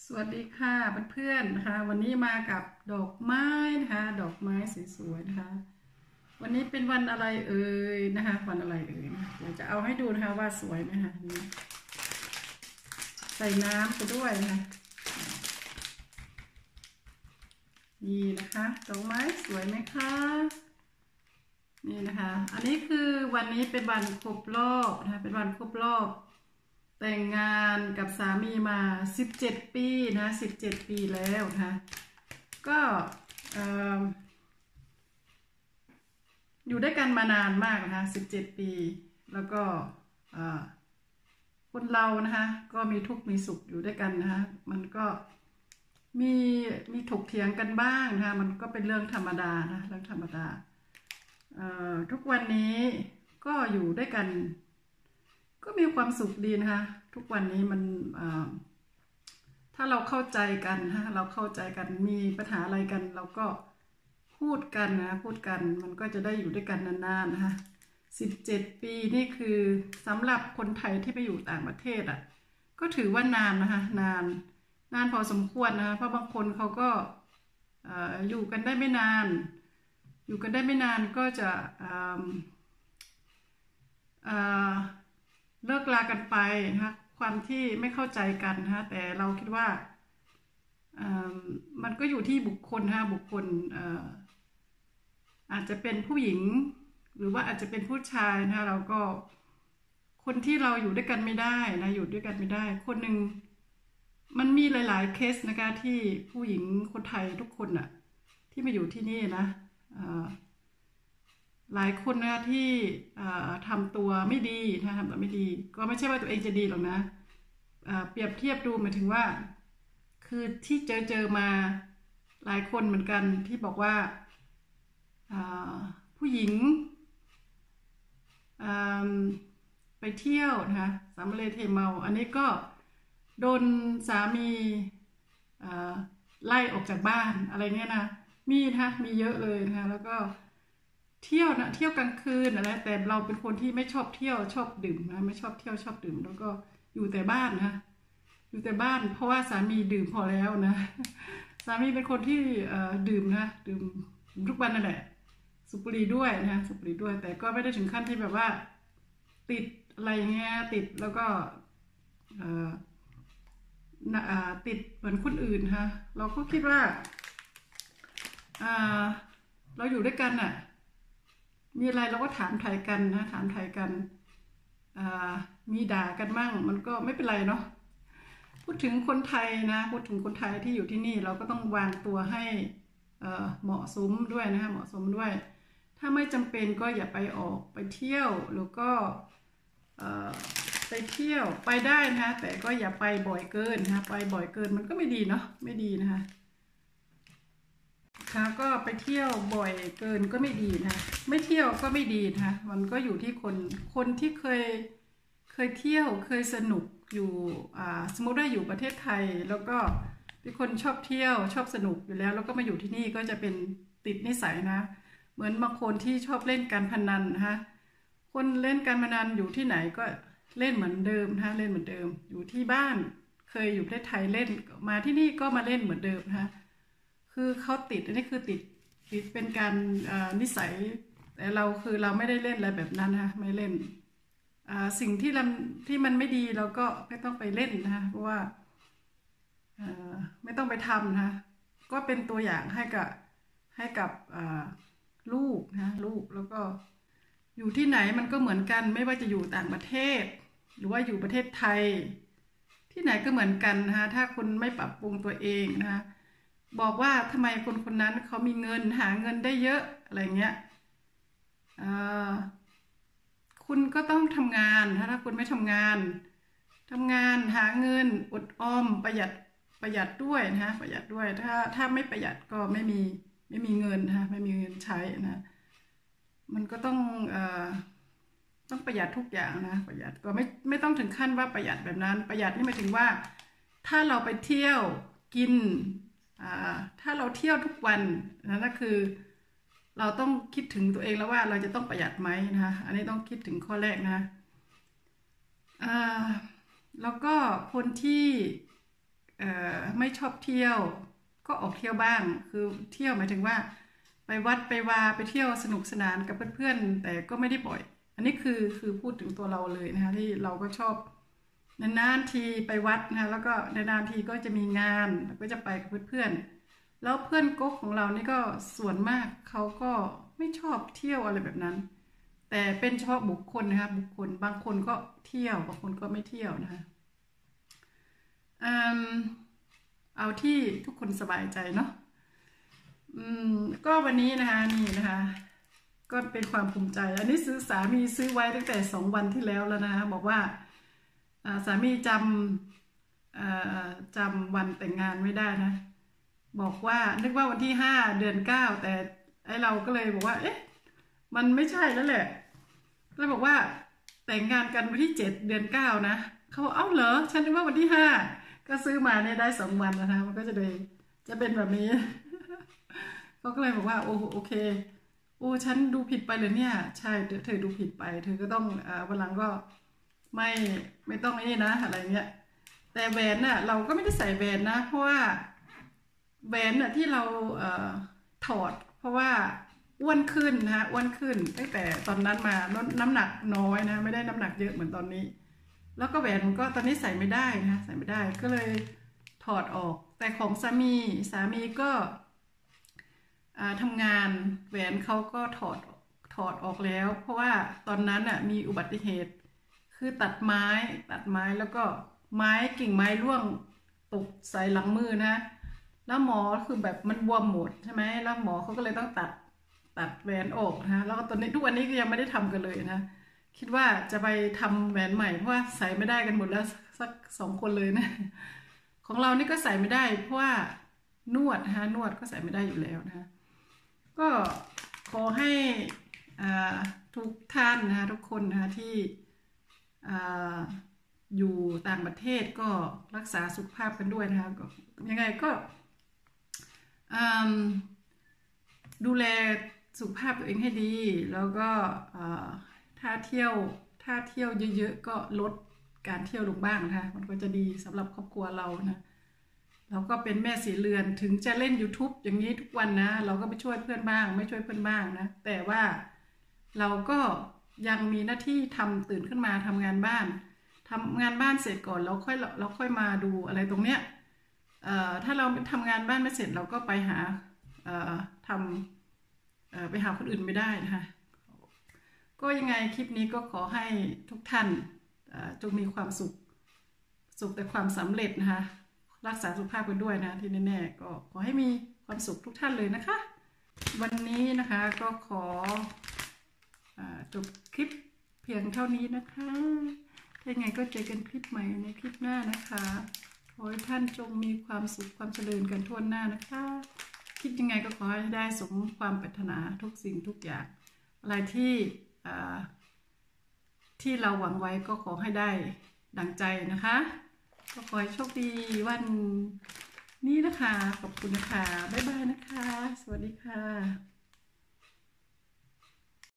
สวัสดีค่ะเพื่อนๆนะคะวันนี้มากับดอกไม้นะคะดอกไม้สวยๆนะคะวันนี้เป็นวันอะไรเอ่ยนะคะวันอะไรเอ่ยนะเดี๋ยวจะเอาให้ดูนะคะว่าสวยไหมคะนี่ใส่น้ำไปด้วยนะคะนี่นะคะดอกไม้สวยไหมคะนี่นะคะอันนี้คือวันนี้เป็นวันครบรอบนะคะเป็นวันครบรอบแต่งงานกับสามีมา17ปีนะ17ปีแล้วนะคะก็อยู่ด้วยกันมานานมากนะคะ17ปีแล้วก็คนเรานะคะก็มีทุกข์มีสุขอยู่ด้วยกันนะคะมันก็มีถกเถียงกันบ้างนะคะมันก็เป็นเรื่องธรรมดานะเรื่องธรรมดาทุกวันนี้ก็อยู่ด้วยกันก็มีความสุขดีนะคะทุกวันนี้มันถ้าเราเข้าใจกันฮะเราเข้าใจกันมีปัญหาอะไรกันเราก็พูดกันนะพูดกันมันก็จะได้อยู่ด้วยกันนานๆนะคะ17ปีนี่คือสำหรับคนไทยที่ไปอยู่ต่างประเทศอ่ะก็ถือว่านานนะคะนานพอสมควรนะเพราะบางคนเขาก็อยู่กันได้ไม่นานอยู่กันได้ไม่นานก็จะเลิกลากันไปนะคะความที่ไม่เข้าใจกันนะคะแต่เราคิดว่ามันก็อยู่ที่บุคคลนะคะบุคคลอาจจะเป็นผู้หญิงหรือว่าอาจจะเป็นผู้ชายนะคะเราก็คนที่เราอยู่ด้วยกันไม่ได้นะอยู่ด้วยกันไม่ได้คนหนึ่งมันมีหลายๆเคสนะคะที่ผู้หญิงคนไทยทุกคนอะที่มาอยู่ที่นี่นะหลายคนนะที่ทำตัวไม่ดีนะทำตัวไม่ดีก็ไม่ใช่ว่าตัวเองจะดีหรอกนะเปรียบเทียบดูหมายถึงว่าคือที่เจอมาหลายคนเหมือนกันที่บอกว่าผู้หญิงไปเที่ยวนะคะสามเลเทเมาอันนี้ก็โดนสามีไล่ออกจากบ้านอะไรเงี้ยนะมีนะคะมีเยอะเลยนะคะแล้วก็เที่ยวนะเที่ยวกลางคืนอะไรแต่เราเป็นคนที่ไม่ชอบเที่ยวชอบดื่มนะไม่ชอบเที่ยวชอบดื่มแล้วก็อยู่แต่บ้านนะอยู่แต่บ้านเพราะว่าสามีดื่มพอแล้วนะสามีเป็นคนที่ดื่มนะดื่มทุกวันนั่นแหละสูบบุหรี่ด้วยนะสูบบุหรี่ด้วยแต่ก็ไม่ได้ถึงขั้นที่แบบว่าติดอะไรเงี้ยติดแล้วก็ติดเหมือนคนอื่นฮะเราก็คิดว่าเราอยู่ด้วยกันน่ะมีอะไรเราก็ถามไถ่กันนะถามไถ่กันมีด่ากันมั่งมันก็ไม่เป็นไรเนาะพูดถึงคนไทยนะพูดถึงคนไทยที่อยู่ที่นี่เราก็ต้องวางตัวให้เหมาะสมด้วยนะเหมาะสมด้วยถ้าไม่จำเป็นก็อย่าไปออกไปเที่ยวแล้วก็ไปเที่ยวไปได้นะแต่ก็อย่าไปบ่อยเกินนะไปบ่อยเกินมันก็ไม่ดีเนาะไม่ดีนะคะค่ะก็ไปเที่ยวบ่อยเกินก็ไม่ดีนะไม่เที่ยวก็ไม่ดีนะมันก็อยู่ที่คนที่เคยเที่ยวเคยสนุกอยู่สมมติว่าอยู่ประเทศไทยแล้วก็เป็นคนชอบเที่ยวชอบสนุกอยู่แล้วก็มาอยู่ที่นี่ก็จะเป็นติดนิสัยนะเหมือนบางคนที่ชอบเล่นการพนันนะคะคนเล่นการพนันอยู่ที่ไหนก็เล่นเหมือนเดิมนะเล่นเหมือนเดิมอยู่ที่บ้านเคยอยู่ประเทศไทยเล่นมาที่นี่ก็มาเล่นเหมือนเดิมนะคือเขาติดอันนี้คือติดเป็นการนิสัยแต่เราคือเราไม่ได้เล่นอะไรแบบนั้นนะไม่เล่นสิ่งที่มันไม่ดีเราก็ไม่ต้องไปเล่นนะเพราะว่าไม่ต้องไปทำนะก็เป็นตัวอย่างให้กับลูกนะลูกแล้วก็อยู่ที่ไหนมันก็เหมือนกันไม่ว่าจะอยู่ต่างประเทศหรือว่าอยู่ประเทศไทยที่ไหนก็เหมือนกันนะคะถ้าคุณไม่ปรับปรุงตัวเองนะคะบอกว่าทำไมคนนั้นเขามีเงินหาเงินได้เยอะอะไรเงี้ยคุณก็ต้องทำงานถ้าคุณไม่ทำงานหาเงินอดออมประหยัดด้วยนะประหยัดด้วยถ้าไม่ประหยัดก็ไม่มีเงินนะไม่มีเงินใช้นะมันก็ต้องประหยัดทุกอย่างนะประหยัดก็ไม่ต้องถึงขั้นว่าประหยัดแบบนั้นประหยัดนี่หมายถึงว่าถ้าเราไปเที่ยวกินถ้าเราเที่ยวทุกวันนั่นก็คือเราต้องคิดถึงตัวเองแล้วว่าเราจะต้องประหยัดไหมนะคะอันนี้ต้องคิดถึงข้อแรกนะแล้วก็คนที่ไม่ชอบเที่ยวก็ออกเที่ยวบ้างคือเที่ยวหมายถึงว่าไปวัดไปวาไปเที่ยวสนุกสนานกับเพื่อนๆแต่ก็ไม่ได้บ่อยอันนี้คือพูดถึงตัวเราเลยนะคะที่เราก็ชอบนานๆทีไปวัดนะคะแล้วก็นานๆทีก็จะมีงานก็จะไปกับเพื่อนๆแล้วเพื่อนก๊กของเรานี่ก็ส่วนมากเขาก็ไม่ชอบเที่ยวอะไรแบบนั้นแต่เป็นเฉพาะบุคคลนะคะบุคคลบางคนก็เที่ยวบางคนก็ไม่เที่ยวนะคะเอาที่ทุกคนสบายใจเนาะก็วันนี้นะคะนี่นะคะก็เป็นความภูมิใจอันนี้สามีซื้อไว้ตั้งแต่2 วันที่แล้วนะคะบอกว่าสามีจำวันแต่งงานไม่ได้นะบอกว่านึกว่าวันที่5 เดือน 9แต่ไอเราก็เลยบอกว่าเอ๊ะมันไม่ใช่แล้วแหละก็เลยบอกว่าแต่งงานกันวันที่7 เดือน 9นะเขาบอกเอ้าเหรอฉันนึกว่าวันที่5ก็ซื้อมาเนี่ยได้2 วันนะคะมันก็จะเป็นแบบนี้เขาก็เลยบอกว่าโอเคโอ้ฉันดูผิดไปเลยเนี่ยใช่เธอดูผิดไปเธอก็ต้องวันหลังก็ไม่ต้องนี่นะอะไรเงี้ยแต่แหวนน่ะเราก็ไม่ได้ใส่แหวนนะเพราะว่าแหวนน่ะที่เราถอดเพราะว่าอ้วนขึ้นนะอ้วนขึ้นตั้งแต่ตอนนั้นมาน้ำหนักน้อยนะไม่ได้น้ำหนักเยอะเหมือนตอนนี้แล้วก็แหวนมันก็ตอนนี้ใส่ไม่ได้นะใส่ไม่ได้ก็เลยถอดออกแต่ของสามีก็ทำงานแหวนเขาก็ถอดออกแล้วเพราะว่าตอนนั้นมีอุบัติเหตุคือตัดไม้แล้วก็กิ่งไม้ร่วงตกใส่หลังมือนะแล้วหมอคือแบบมันบวมหมดใช่ไหมแล้วหมอเขาก็เลยต้องตัดแหวนออกนะแล้วก็ตอนนี้ทุกวันนี้ก็ยังไม่ได้ทำกันเลยนะคิดว่าจะไปทำแหวนใหม่เพราะว่าใส่ไม่ได้กันหมดแล้วสัก2 คนเลยนะของเรานี่ก็ใส่ไม่ได้เพราะว่านวดก็ใส่ไม่ได้อยู่แล้วนะก็ขอให้ทุกท่านนะทุกคนนะที่อยู่ต่างประเทศก็รักษาสุขภาพกันด้วยนะคะก็ยังไงก็ดูแลสุขภาพตัวเองให้ดีแล้วก็ถ้าเที่ยวเยอะๆก็ลดการเที่ยวลงบ้างนะคะมันก็จะดีสำหรับครอบครัวเรานะเราก็เป็นแม่สีเรือนถึงจะเล่น YouTube อย่างนี้ทุกวันนะเราก็ไปช่วยเพื่อนบ้างไม่ช่วยเพื่อนบ้างนะแต่ว่าเราก็ยังมีหน้าที่ตื่นขึ้นมาทำงานบ้านเสร็จก่อนเราค่อยมาดูอะไรตรงเนี้ยถ้าเราทำงานบ้านไม่เสร็จเราก็ไปหาไปหาคนอื่นไม่ได้นะคะก็ยังไงคลิปนี้ก็ขอให้ทุกท่านจงมีความสุขแต่ความสำเร็จนะคะรักษาสุขภาพกันด้วยนะที่แน่ๆก็ขอให้มีความสุขทุกท่านเลยนะคะวันนี้นะคะก็ขอจบคลิปเพียงเท่านี้นะคะถ้ายังไงก็เจอกันคลิปใหม่ในคลิปหน้านะคะขอให้ท่านจงมีความสุขความเจริญกันทั่วหน้านะคะคิดยังไงก็ขอให้ได้สมความปรารถนาทุกสิ่งทุกอย่างอะไรที่เราหวังไว้ก็ขอให้ได้ดังใจนะคะก็ขอให้โชคดีวันนี้นะคะขอบคุณนะคะบ๊ายบายนะคะสวัสดีค่ะ